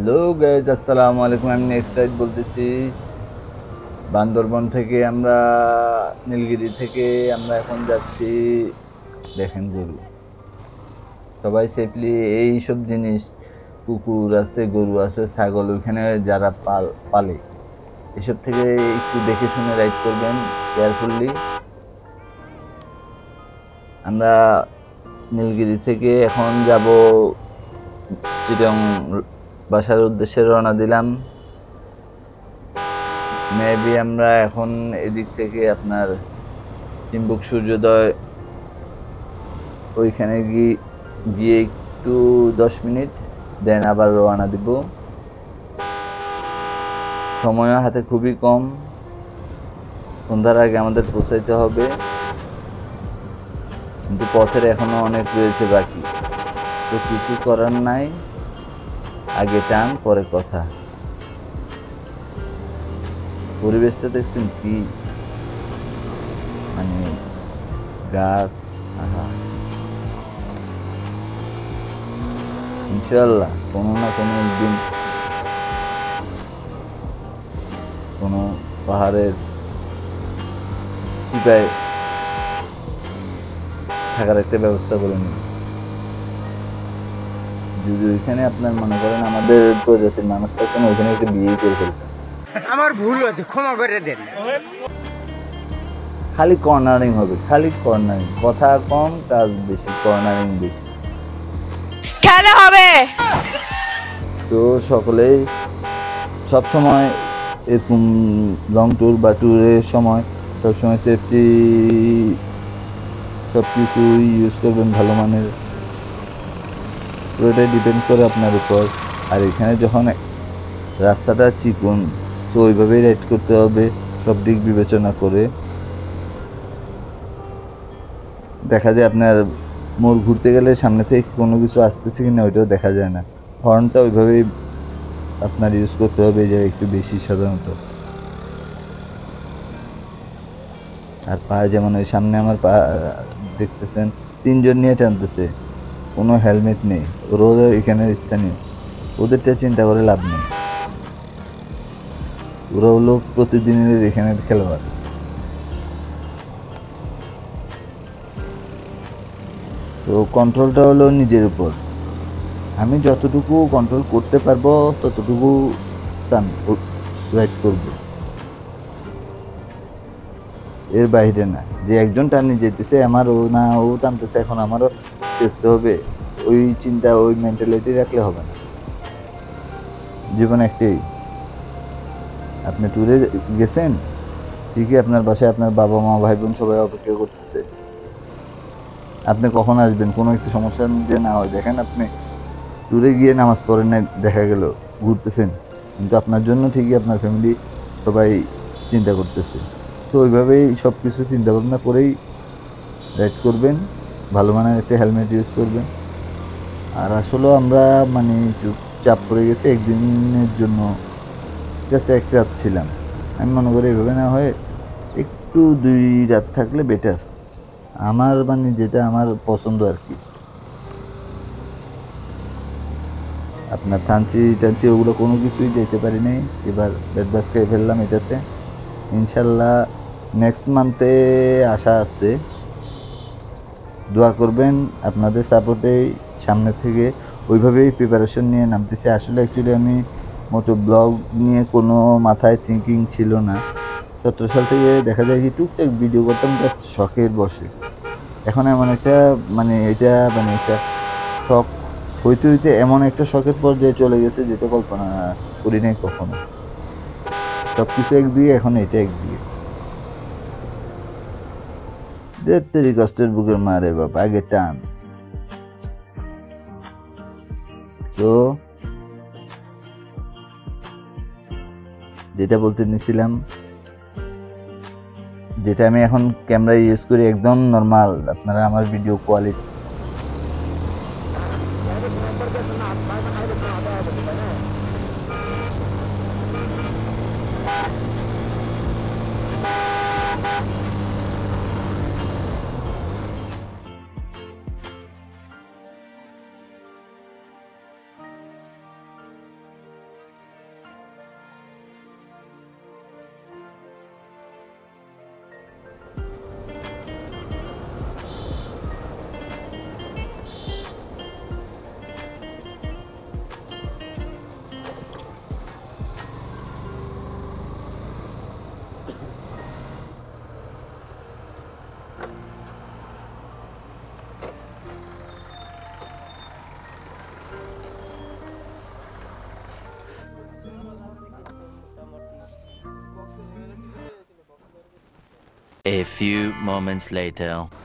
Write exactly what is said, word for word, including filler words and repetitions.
Hello guys, আসসালামু আলাইকুম। আমি নেক্সট রাইড বলতেছি। বান্দরবন থেকে আমরা নীলগিরি থেকে আমরা এখন যাচ্ছি। দেখেন গরু, সবাই সেফলি এই সব জিনিস, কুকুর আছে, গরু আছে, ছাগল ওইখানে যারা পাল পালে এসব থেকে একটু দেখে শুনে রাইড করবেন, কেয়ারফুললি। আমরা নীলগিরি থেকে এখন যাব চিটং বাসার উদ্দেশ্যে রওনা দিলাম। মেবি আমরা এখন এদিক থেকে আপনার চিম্বুক সূর্যোদয় ওইখানে গিয়ে গিয়ে একটু দশ মিনিট দেন আবার রওনা দিব। সময় হাতে খুবই কম, সন্ধ্যার আগে আমাদের পৌঁছাইতে হবে, কিন্তু পথের এখনো অনেক রয়েছে বাকি। তো কিছু করার নাই, আগে টান পরে কথা। পরিবেশটা দেখছেন কি, মানে গাছ, আহা, ইনশাল্লাহ কোনো না কোনো একদিন কোনো পাহাড়ের টিপায় থাকার একটা ব্যবস্থা করে নিন। যদি ওইখানে আপনার মনে করেন আমাদের প্রজাতির মানুষ থাকতেন, ওইখানে একটা বিয়ে করে ফেলতেন। আমার ভুল হয়েছে, ক্ষমা করে দেন। খালি কর্নারিং হবে, খালি কর্নারিং, কথা কম কাজ বেশি, কর্নারিং বেশি খেলা হবে। তো সকলেই সবসময় এরকম লং ট্যুর বা ট্যুরের সময় সবসময় সেফটি সব কিছু ইউজ করবেন ভালো মানের। পুরোটাই ডিপেন্ড করে আপনার উপর। আর এখানে যখন রাস্তাটা চিকন, তো ওইভাবেই রাইড করতে হবে, সব দিক বিবেচনা করে। দেখা যায় আপনার মোড় ঘুরতে গেলে সামনে থেকে কোনো কিছু আসতেছে কিনা ওইটাও দেখা যায় না। হর্নটা ওইভাবেই আপনার ইউজ করতে হবে, যে একটু বেশি সাধারণত। আর পা যেমন ওই সামনে আমার পা দেখতেছেন তিনজন নিয়ে টানতেছে, কোনো হেলমেট নেই, ওরা এখানের স্থানীয়, ওদেরটা চিন্তা করে লাভ নেই। ওরা হলো প্রতিদিনের এখানের খেলোয়াড়। তো কন্ট্রোলটা হলো নিজের উপর। আমি যতটুকু কন্ট্রোল করতে পারবো ততটুকু টান রাইড করবো, এর বাইরে না। যে একজন টানি যেতেছে আমার, ও না ও টানতেছে, এখন আমারও চেষ্টা হবে, ওই চিন্তা ওই মেন্টালিটি রাখলে হবে না। জীবন একটাই। আপনি ট্যুরে গেছেন ঠিকই, আপনার বাসায় আপনার বাবা মা ভাই বোন সবাই অপেক্ষা করতেছে, আপনি কখন আসবেন, কোনো একটা সমস্যা যে না হয়। দেখেন আপনি ট্যুরে গিয়ে নামাজ পড়েন না, দেখা গেল ঘুরতেছেন, কিন্তু আপনার জন্য ঠিকই আপনার ফ্যামিলি সবাই চিন্তা করতেছে। তো ওইভাবেই সব কিছু চিন্তা ভাবনা করেই রাইড করবেন, ভালো মানের একটা হেলমেট ইউজ করবেন। আর আসলে আমরা মানে একটু চাপ পড়ে গেছে একদিনের জন্য, জাস্ট এক রাত ছিলাম। আমি মনে করি এভাবে না হয়ে একটু দুই রাত থাকলে বেটার, আমার মানে যেটা আমার পছন্দ আর কি। আপনার থানচি টানচি ওগুলো কোনো কিছুই যেতে পারি নাই, এবার বেড বাস খেয়ে ফেললাম এটাতে। ইনশাল্লাহ নেক্সট মান্থে আশা আছে, দোয়া করবেন। আপনাদের সাপোর্টেই সামনে থেকে ওইভাবেই প্রিপারেশন নিয়ে নামতেছি। আসলে অ্যাকচুয়ালি আমি মোটো ব্লগ নিয়ে কোনো মাথায় থিঙ্কিং ছিল না। সতেরো সাল থেকে দেখা যায় কি টুকটাক ভিডিও করতাম জাস্ট শখের বসে। এখন এমন একটা মানে এটা মানে একটা শখ হইতে হইতে এমন একটা শখের পর্যায়ে চলে গেছে যেটা কল্পনা করি নাই কখনো। সব কিছু একদিকে, এখন এটা একদিকে। দেড় কষ্টের বুকের মারে বাবা, আগে টান। তো যেটা বলতে নিছিলাম, যেটা আমি এখন ক্যামেরা ইউজ করি একদম নর্মাল, আপনারা আমার video quality A few moments later.